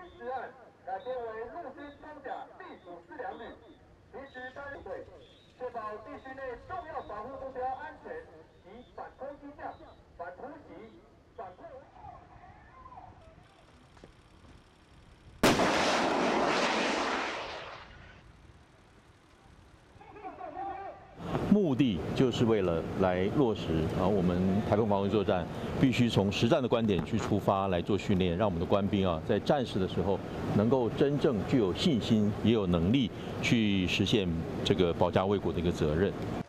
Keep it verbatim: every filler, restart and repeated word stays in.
治安改编为陆军装甲地属师两旅，平时担任队，确保地区内重要防护目标安全及反空击降、反突袭、反破。 目的就是为了来落实啊，我们台风防卫作战必须从实战的观点去出发来做训练，让我们的官兵啊在战时的时候能够真正具有信心，也有能力去实现这个保家卫国的一个责任。